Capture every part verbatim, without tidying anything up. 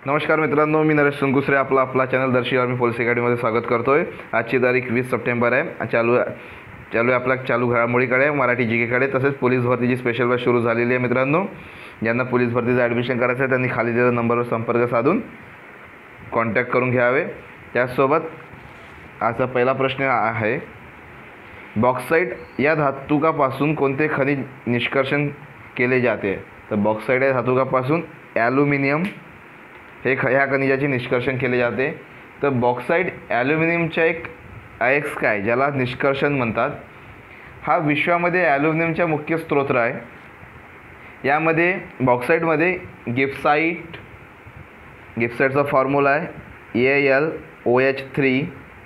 नमस्कार मित्रांनो, मी नरेश संकुसरे आपला आपला चॅनल दर्शी आर्मी पोलीस अकॅडमीमध्ये स्वागत करतोय। आजची तारीख वीस सप्टेंबर आहे। चालू चालू आहे आपला चालू घडामोडीकडे, मराठी जी केकडे, तसेच पोलीस भरतीची स्पेशल बॅच सुरू झालेली आहे। मित्रांनो, ज्यांना पोलीस भरतीचं ॲडमिशन करायचं आहे त्यांनी खाली दिलेल्या नंबरवर संपर्क साधून कॉन्टॅक्ट करून घ्यावे। त्याचसोबत आजचा पहिला प्रश्न आहे, बॉक्साईट या धातुकापासून कोणते खनिज निष्कर्षण केले जाते? तर बॉक्साईट या धातुकापासून ॲल्युमिनियम हे ख ह्या खनिजाचे निष्कर्षण केले जाते। तर बॉक्साईट ॲल्युमिनियमच्या एक अयस्काय ज्याला निष्कर्षण म्हणतात, हा विश्वामध्ये ॲल्युमिनियमचा मुख्य स्रोत आहे। यामध्ये बॉक्साईटमध्ये गिप्साईट गिप्साईटचा फॉर्म्युला आहे A L O H three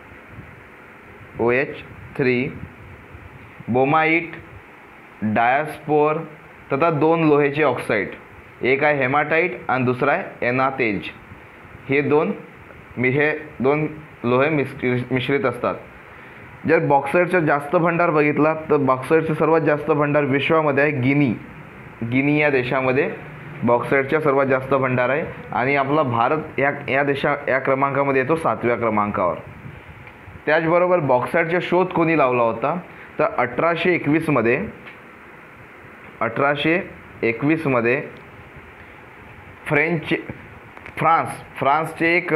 O H three boehmite, diaspore तथा दोन लोहेचे ऑक्साईड, एक आहे हेमाटाईट आणि दुसरा आहे एनातेज। हे दोन मी हे दोन लोहे मिश्र मिश्रित असतात। जर बॉक्साईटचा जास्त भंडार बघितला तर बॉक्साईटचा सर्वात जास्त भंडार विश्वामध्ये आहे गिनी गिनी या देशामध्ये बॉक्साईटचा सर्वात जास्त भंडार आहे आणि आपला भारत या या देशा या क्रमांकामध्ये येतो सातव्या क्रमांकावर। त्याचबरोबर बॉक्साईटचा शोध कोणी लावला होता? तर अठराशे एकवीसमध्ये अठराशे एकवीसमध्ये फ्रेंच फ्रान्स फ्रान्सचे एक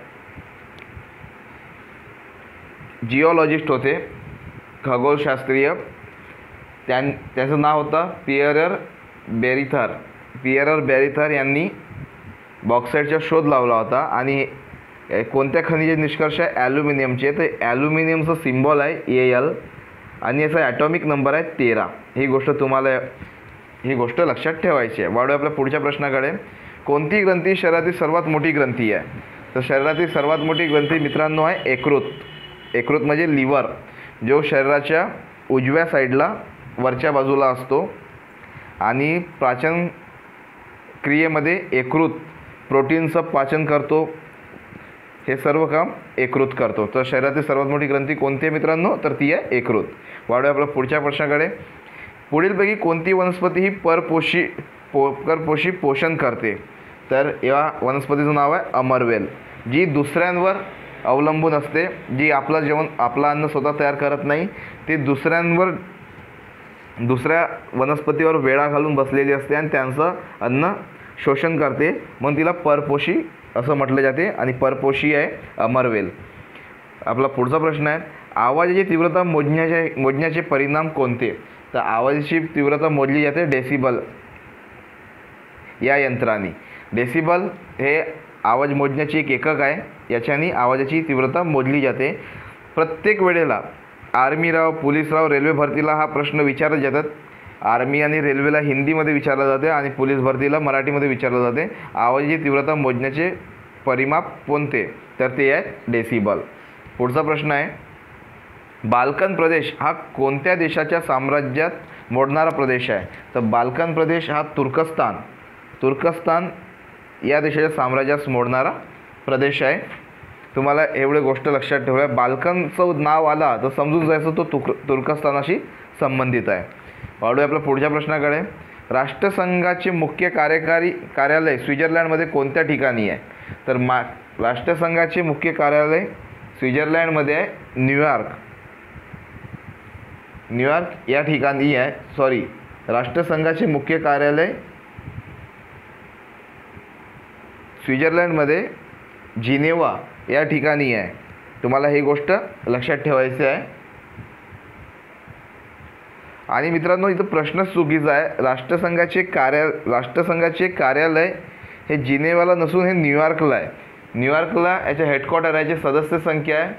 जिओलॉजिस्ट होते, खगोलशास्त्रीय, त्यां त्याचं नाव होतं पियरर बेरिथर पियरर बेरिथर यांनी बॉक्साईटचा शोध लावला होता। आणि कोणत्या खनिज निष्कर्ष आहे? ॲल्युमिनियमचे। तर ॲल्युमिनियमचं सिम्बॉल आहे ए एल आणि याचा ॲटॉमिक नंबर आहे तेरा। ही गोष्ट तुम्हाला ही गोष्ट लक्षात ठेवायची आहे। वाढू आपल्या पुढच्या प्रश्नाकडे, कोणती ग्रंथी शरीरातील सर्वात मोठी ग्रंथी आहे? तर शरीरातील सर्वात मोठी ग्रंथी मित्रांनो आहे यकृत। यकृत म्हणजे लिव्हर, जो शरीराच्या उजव्या साईडला वरच्या बाजूला असतो आणि पाचन क्रियेमध्ये यकृत प्रोटीनचं पाचन करतो। हे सर्व काम यकृत करतो। तर शरीरातील सर्वात मोठी ग्रंथी कोणती आहे मित्रांनो? तर ती आहे यकृत। वाढू आपल्या पुढच्या प्रश्नाकडे, पुढीलपैकी कोणती वनस्पती ही परपोषी पो परपोषी पोषण करते? तर या वनस्पतीचं नाव आहे अमरवेल, जी दुसऱ्यांवर अवलंबून असते, जी आपलं जेवण आपलं अन्न स्वतः तयार करत नाही, ती दुसऱ्यांवर दुसऱ्या वनस्पतीवर वेळा घालून बसलेली असते आणि त्यांचं अन्न शोषण करते, म्हणून तिला परपोषी असं म्हटलं जाते आणि परपोषी आहे अमरवेल। आपला पुढचा प्रश्न आहे, आवाजाची तीव्रता मोजण्याचे मोजण्याचे परिणाम कोणते? तर आवाजाची तीव्रता मोजली जाते डेसिबल या यंत्राने। डेसिबल हे आवाज मोजण्याची एक एकक आहे, याच्याने आवाजाची तीव्रता मोजली जाते। प्रत्येक वेळेला आर्मीराव, पोलीसराव, रेल्वे भरतीला हा प्रश्न विचारला जातात। आर्मी आणि रेल्वेला हिंदीमध्ये विचारला जाते आणि पोलीस भरतीला मराठीमध्ये विचारलं जाते, आवाजाची तीव्रता मोजण्याचे परिमाप कोणते? तर ते आहे डेसिबल। पुढचा प्रश्न आहे, बाल्कन प्रदेश हा कोणत्या देशाच्या साम्राज्यात मोडणारा प्रदेश आहे? तर बाल्कन प्रदेश हा तुर्कस्तान तुर्कस्तान या देशाच्या साम्राज्यास मोडणारा प्रदेश आहे। तुम्हाला एवढे गोष्ट लक्षात ठेवा, बाल्कनचं नाव आला तर समजून जायचं तो तुर्क तुर्कस्तानाशी संबंधित आहे। वाढू आपल्या पुढच्या प्रश्नाकडे, राष्ट्रसंघाचे मुख्य कार्यकारी कार्यालय स्वित्झर्लंडमध्ये कोणत्या ठिकाणी आहे? तर मा राष्ट्रसंघाचे मुख्य कार्यालय स्वित्झर्लंडमध्ये आहे, न्यूयॉर्क न्यूयॉर्क या ठिकाणी आहे। सॉरी राष्ट्रसंघाचे मुख्य कार्यालय स्वित्झर्लंडमध्ये जिनेवा या ठिकाणी आहे। तुम्हाला ही गोष्ट लक्षात ठेवायची आहे। आणि मित्रांनो, इथं प्रश्नच चुकीचा आहे। राष्ट्रसंघाचे कार्य राष्ट्रसंघाचे कार्यालय हे जिनेवाला नसून हे न्यूयॉर्कला आहे। न्यूयॉर्कला याचे हेडक्वार्टर आहे। याची सदस्य संख्या आहे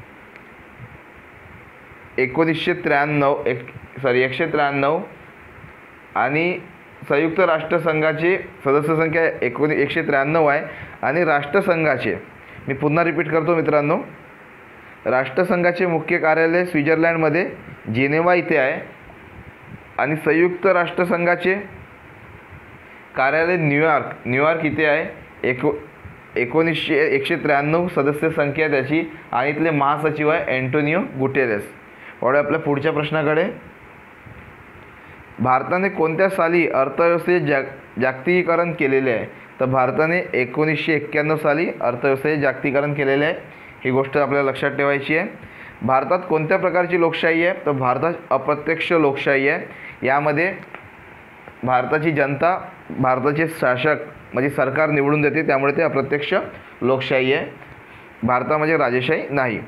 एकोणीसशे त्र्याण्णव एक सॉरी एकशे त्र्याण्णव आणि संयुक्त राष्ट्रसंघाची सदस्य संख्या एकोणी एकशे त्र्याण्णव आहे। आणि राष्ट्रसंघाचे मी पुन्हा रिपीट करतो मित्रांनो, राष्ट्रसंघाचे मुख्य कार्यालय स्वित्झर्लंडमध्ये जिनेवा इथे आहे आणि संयुक्त राष्ट्रसंघाचे कार्यालय न्यूयॉर्क न्यूयॉर्क इथे आहे। एको एकोणीसशे एकशे त्र्याण्णव सदस्य संख्या त्याची आणि इथले महासचिव आहे अँटोनियो गुटेरेस। वाढू आपल्या पुढच्या प्रश्नाकडे, भारताने कोणत्या साली अर्थव्यवस्थेचे जाग जागतिकीकरण केलेले आहे? तर भारताने एकोणीसशे एक्क्याण्णव साली अर्थव्यवस्थेचे जागतिकीकरण केलेले आहे, ही गोष्ट आपल्याला लक्षात ठेवायची आहे. भारतात कोणत्या प्रकारची लोकशाही आहे, तर भारतात अप्रत्यक्ष लोकशाही आहे. यामध्ये भारताची जनता भारताचे शासक म्हणजे सरकार निवडून देते, त्यामुळे ते अप्रत्यक्ष लोकशाही आहे. भारतामध्ये राजेशाही नाही.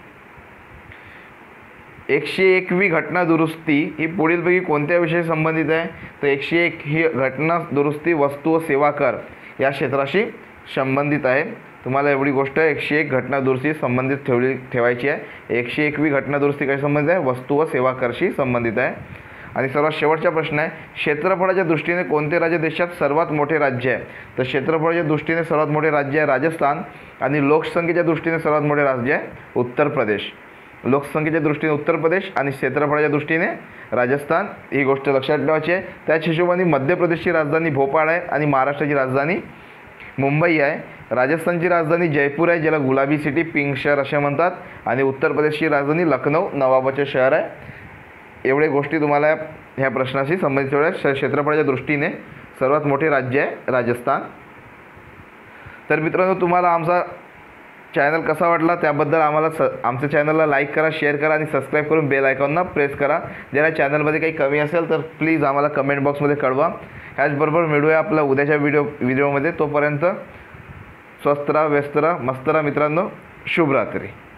एकशे एकवी घटना दुरुस्ती ही पुढीलपैकी कोणत्या विषयाशी संबंधित आहे, तर एकशे एक ही घटना दुरुस्ती वस्तू व सेवा कर या क्षेत्राशी संबंधित आहे. तुम्हाला एवढी गोष्ट एकशे एक घटना दुरुस्ती संबंधित ठेवली ठेवायची आहे. एकशे एकवी घटना दुरुस्ती कशी संबंधित आहे, वस्तू व सेवा करशी संबंधित आहे. आणि सर्वात शेवटचा प्रश्न आहे, क्षेत्रफळाच्या दृष्टीने कोणते राज्य देशात सर्वात मोठे राज्य आहे, तर क्षेत्रफळाच्या दृष्टीने सर्वात मोठे राज्य आहे राजस्थान आणि लोकसंख्येच्या दृष्टीने सर्वात मोठे राज्य आहे उत्तर प्रदेश. लोकसंख्येच्या दृष्टीने उत्तर प्रदेश आणि क्षेत्रफळाच्या दृष्टीने राजस्थान, ही गोष्ट लक्षात ठेवायची आहे. त्याच हिशोबाने मध्य प्रदेशची राजधानी भोपाळ आहे आणि महाराष्ट्राची राजधानी मुंबई आहे. राजस्थानची राजधानी जयपूर आहे, ज्याला गुलाबी सिटी पिंक शहर असे म्हणतात. आणि उत्तर प्रदेशची राजधानी लखनौ नवाबाचे शहर आहे. एवढे गोष्टी तुम्हाला ह्या प्रश्नाशी संबंधित ठेवल्या. क्षेत्रफळाच्या दृष्टीने सर्वात मोठे राज्य आहे राजस्थान. तर मित्रांनो, तुम्हाला आमचा चॅनल कसा वाटला त्याबद्दल आम्हाला स आमच्या चॅनलला लाईक करा, शेअर करा आणि सबस्क्राईब करून बेल आयकॉनला प्रेस करा. ज्याला चॅनलमध्ये काही कमी असेल तर प्लीज आम्हाला कमेंट बॉक्समध्ये कळवा. ह्याचबरोबर मिळूया आपला उद्याच्या व्हिडिओ व्हिडिओमध्ये. तोपर्यंत स्वस्त राहा, व्यस्त राहा, मस्त राहा मित्रांनो. शुभरात्री.